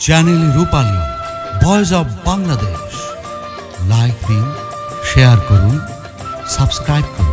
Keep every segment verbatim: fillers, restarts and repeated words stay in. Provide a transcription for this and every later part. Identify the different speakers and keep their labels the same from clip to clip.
Speaker 1: Channel Rupali, voice of Bangladesh. Like দিন, share করুন, subscribe করুন।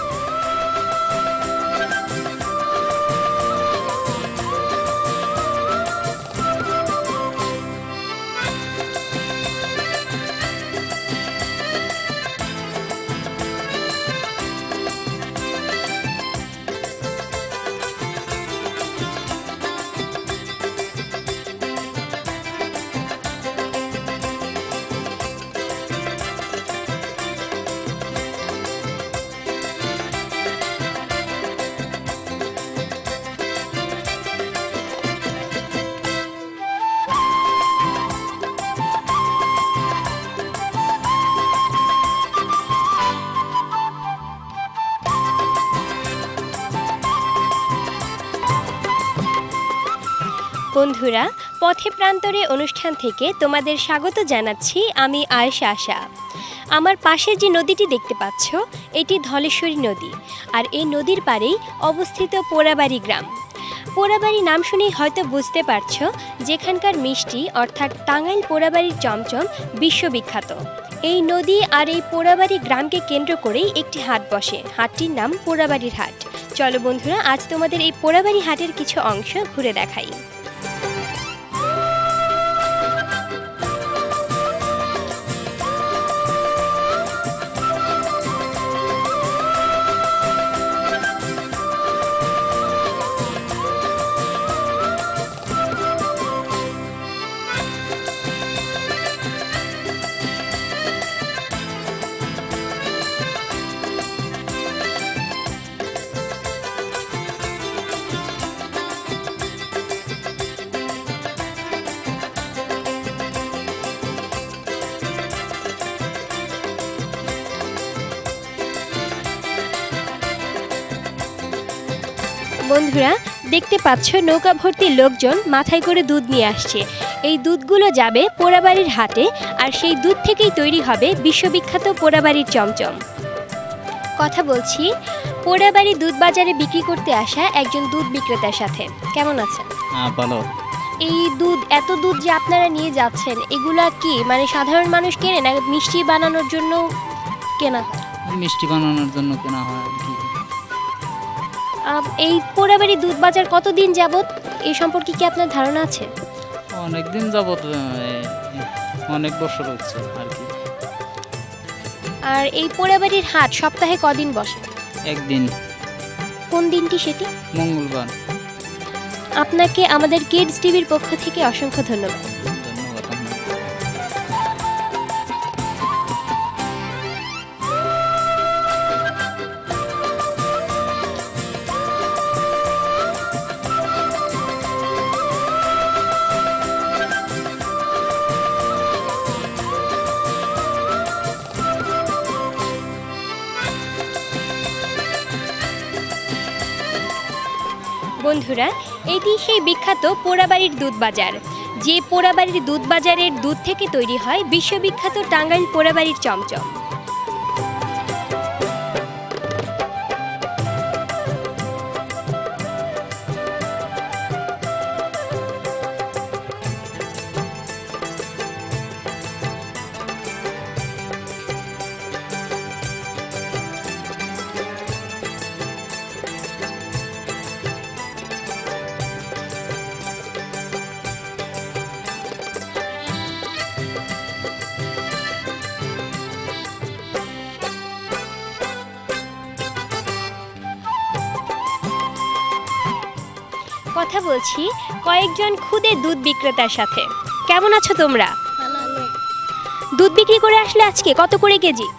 Speaker 2: বন্ধুরা, পথে প্রান্তরে অনুষ্ঠান থেকে তোমাদের স্বাগত জানাচ্ছি। আমি আয়েশা আশা। আমার পাশে যে নদীটি দেখতে পাচ্ছ, এটি ধলেশ্বরী নদী, আর এই নদীর পাড়েই অবস্থিত পোড়াবাড়ি গ্রাম। পোড়াবাড়ি নাম শুনেই হয়তো বুঝতে পারছো যেখানকার মিষ্টি অর্থাৎ টাঙ্গাইল পোড়াবাড়ির চমচম বিশ্ববিখ্যাত। এই নদী আর এই পোড়াবাড়ি গ্রামকে কেন্দ্র করেই একটি হাট বসে। হাটটির নাম পোড়াবাড়ির হাট। চলো বন্ধুরা, আজ তোমাদের এই পোড়াবাড়ি হাটের কিছু অংশ ঘুরে দেখাই। বন্ধুরা, দেখতে পাচ্ছ নৌকা ভর্তি লোকজন মাথায় করে দুধ নিয়ে আসছে। এই দুধগুলো যাবে পোড়াবাড়ির হাটে, আর সেই দুধ থেকেই তৈরি হবে বিশ্ববিখ্যাত পোড়াবাড়ির চমচম। কথা বলছি পোড়াবাড়ি দুধ বাজারে বিক্রি করতে আসা একজন দুধ বিক্রেতার সাথে। কেমন আছেন?
Speaker 3: হ্যাঁ, ভালো।
Speaker 2: এই দুধ, এত দুধ যে আপনারা নিয়ে যাচ্ছেন, এগুলা কি মানে সাধারণ মানুষ কেনে না মিষ্টি বানানোর জন্য কেনা হয়?
Speaker 3: মিষ্টি বানানোর জন্য কেনা হয় আর কি।
Speaker 2: এই পোড়াবাড়ি দুধ বাজার কতদিন যাবত, এই সম্পর্কে কি আপনার ধারণা আছে?
Speaker 3: অনেক দিন যাবত, অনেক বছর হচ্ছে আর কি।
Speaker 2: আর এই পোড়াবাড়ির হাট সপ্তাহে কদিন বসে?
Speaker 3: একদিন।
Speaker 2: কোন দিনটি সেটি?
Speaker 3: মঙ্গলবার।
Speaker 2: আপনাকে আমাদের কিডস টিভির পক্ষ থেকে অসংখ্য ধন্যবাদ। বন্ধুরা, এটি সেই বিখ্যাত পোড়াবাড়ির দুধ বাজার, যে পোড়াবাড়ির দুধ বাজারের দুধ থেকে তৈরি হয় বিশ্ববিখ্যাত টাঙ্গাইল পোড়াবাড়ির চমচম। কথা বলছি কয়েকজন খুদে দুধ বিক্রেতার সাথে। কেমন আছো তোমরা? দুধ বিক্রি করে আসলে আজকে কত করে কেজি?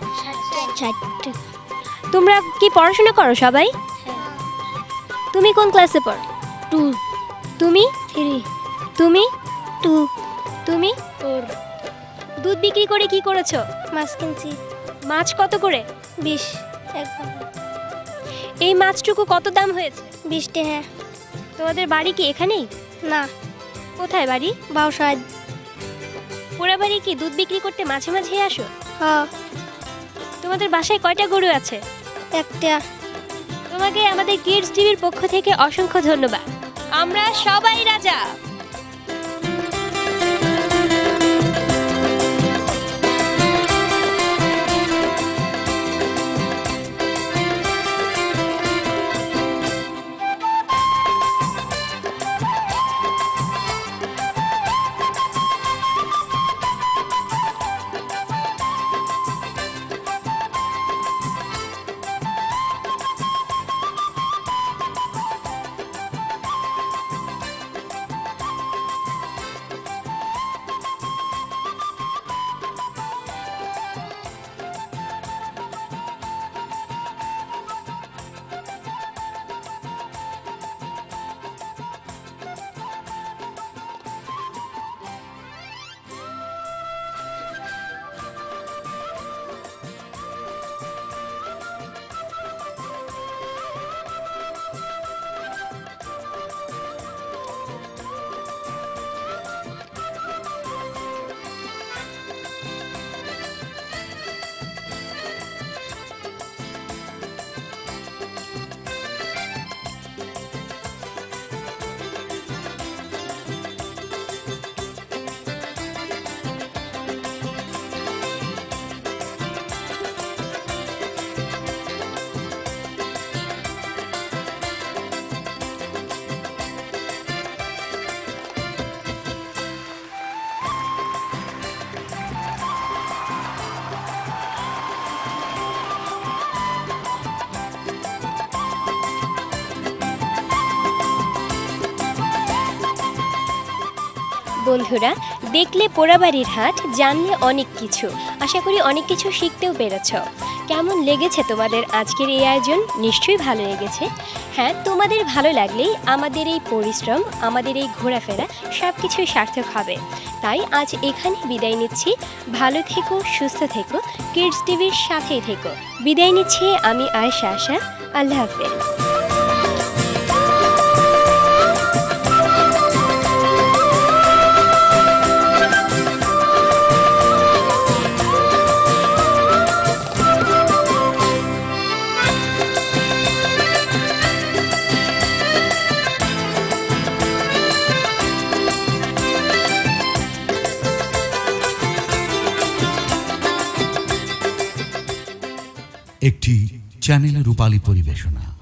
Speaker 2: তোমরা কি পড়াশোনা করো সবাই? তুমি কোন ক্লাসে পড়ো?
Speaker 4: টু।
Speaker 2: তুমি?
Speaker 4: থ্রি।
Speaker 2: তুমি?
Speaker 4: টু।
Speaker 2: তুমি?
Speaker 4: ফোর।
Speaker 2: দুধ বিক্রি করে কি করেছো?
Speaker 4: মাছ কিনছি।
Speaker 2: মাছ কত করে?
Speaker 4: বিশ।
Speaker 2: এই মাছটুকু কত দাম হয়েছে?
Speaker 4: বিশ টাকা।
Speaker 2: তোমাদের বাড়ি কি এখানেই?
Speaker 4: না।
Speaker 2: কোথায় বাড়ি?
Speaker 4: বাউসাদ।
Speaker 2: পোড়াবাড়ি কি দুধ বিক্রি করতে মাঝে মাঝে আসো?
Speaker 4: হ্যাঁ।
Speaker 2: তোমাদের বাসায় কয়টা গরু আছে?
Speaker 4: একটা।
Speaker 2: তোমাকে আমাদের কিডস টিভির পক্ষ থেকে অসংখ্য ধন্যবাদ। আমরা সবাই রাজা। বন্ধুরা, দেখলে পোড়াবাড়ির হাট, জানলে অনেক কিছু, আশা করি অনেক কিছু শিখতেও পেরেছ। কেমন লেগেছে তোমাদের আজকের এই আয়োজন? নিশ্চয়ই ভালো লেগেছে। হ্যাঁ, তোমাদের ভালো লাগলেই আমাদের এই পরিশ্রম, আমাদের এই ঘোরাফেরা সব কিছুই সার্থক হবে। তাই আজ এখানে বিদায় নিচ্ছি। ভালো থেকো, সুস্থ থেকো, কিডস টিভির সাথেই থেকো। বিদায় নিচ্ছি আমি আয়েশা আশা। আল্লাহ হাফেজ।
Speaker 1: একটি চ্যানেল রূপালী পরিবেশনা।